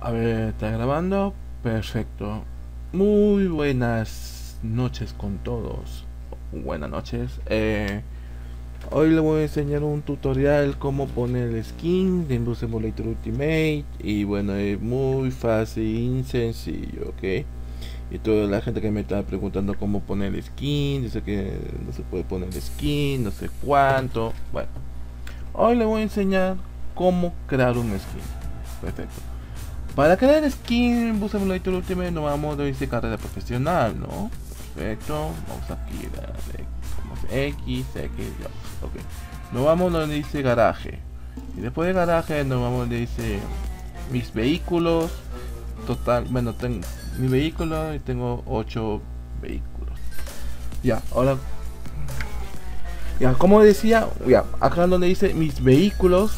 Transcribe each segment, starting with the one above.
A ver, está grabando. Perfecto. Muy buenas noches con todos. Buenas noches. Hoy les voy a enseñar un tutorial cómo poner el skin de Bus Simulator Ultimate. Y bueno, es muy fácil y sencillo, ¿ok? Y toda la gente que me está preguntando cómo poner el skin, dice que no se puede poner el skin, no sé cuánto. Bueno, hoy les voy a enseñar cómo crear un skin. Perfecto. Para crear skin en Bus Simulator Ultimate no vamos a decir carrera profesional, ¿no? Perfecto, vamos aquí, vamos X, ya, ok. Nos vamos donde dice garaje. Y después de garaje nos vamos donde dice mis vehículos. Total, bueno, tengo mi vehículo y tengo 8 vehículos. Ya, ahora, ya, como decía, ya, acá donde dice mis vehículos.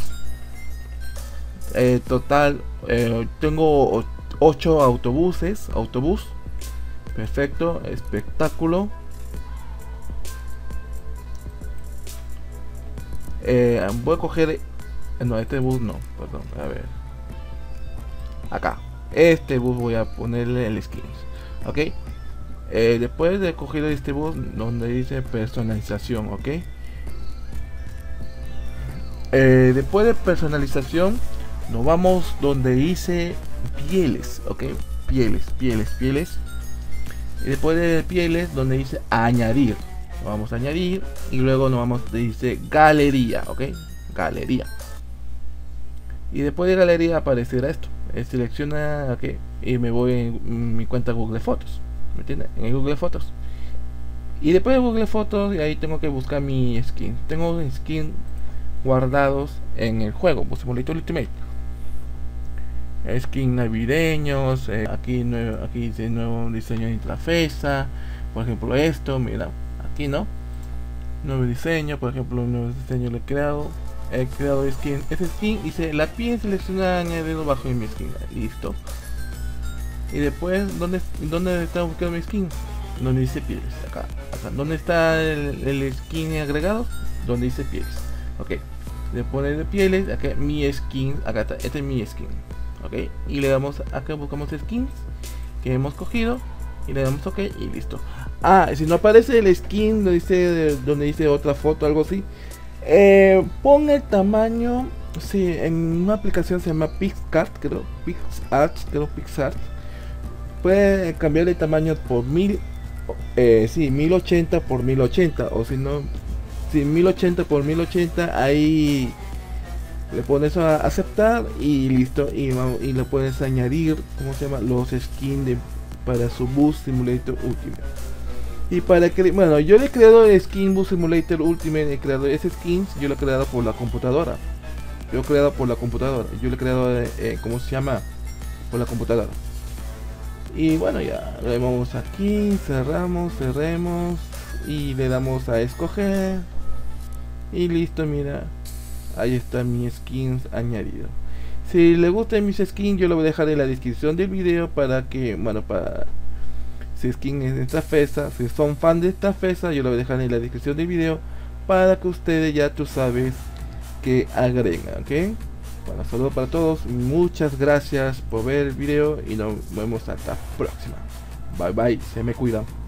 Total, tengo 8 autobuses, perfecto, espectáculo. Voy a coger, no, este bus no, perdón, a ver, acá, este bus voy a ponerle el skins, ok. Después de coger este bus donde dice personalización, ok. Después de personalización nos vamos donde dice pieles, ok, pieles. Y después de pieles donde dice añadir, lo vamos a añadir. Y luego nos vamos donde dice galería, ok, galería. Y después de galería aparecerá esto, selecciona, ok, y me voy en mi cuenta Google Fotos, ¿me entiendes? En el Google Fotos. Y después de Google Fotos, y ahí tengo que buscar mi skin. Tengo skin guardados en el juego Bus Simulator Ultimate. Skin navideños, aquí dice nuevo diseño de interfaz, por ejemplo esto, mira, aquí no, nuevo diseño, por ejemplo un nuevo diseño lo he creado skin, ese skin dice la piel seleccionada añadido bajo mi skin, listo. Y después, ¿dónde está buscando mi skin? Donde dice pieles, acá, ¿dónde está el skin agregado? Donde dice pieles, ok. Después de pieles, acá mi skin, acá está, este es mi skin. Ok, y le damos acá, buscamos skins que hemos cogido y le damos ok y listo. Si no aparece el skin donde dice otra foto, algo así, pon el tamaño. Sí, en una aplicación se llama PixArt, creo, PixArt. Puede cambiar el tamaño por 1080 por 1080, o si no, 1080 por 1080, ahí le pones a aceptar y listo, y le puedes añadir, ¿cómo se llama? Los skins para su Bus Simulator Ultimate. Y para que, bueno, yo le he creado el skin Bus Simulator Ultimate, he creado ese skins, yo lo he creado por la computadora. Yo lo he creado, ¿cómo se llama? Por la computadora. Y bueno, ya le vamos aquí, cerremos y le damos a escoger y listo, mira. Ahí está mi skins añadido. Si le gustan mis skins, yo lo voy a dejar en la descripción del video para que, bueno, para si skin es de esta fesa, si son fan de esta fesa, yo lo voy a dejar en la descripción del video para que ustedes ya tú sabes que agregan, ok. Bueno, saludos para todos, muchas gracias por ver el video y nos vemos hasta la próxima. Bye bye, se me cuidan.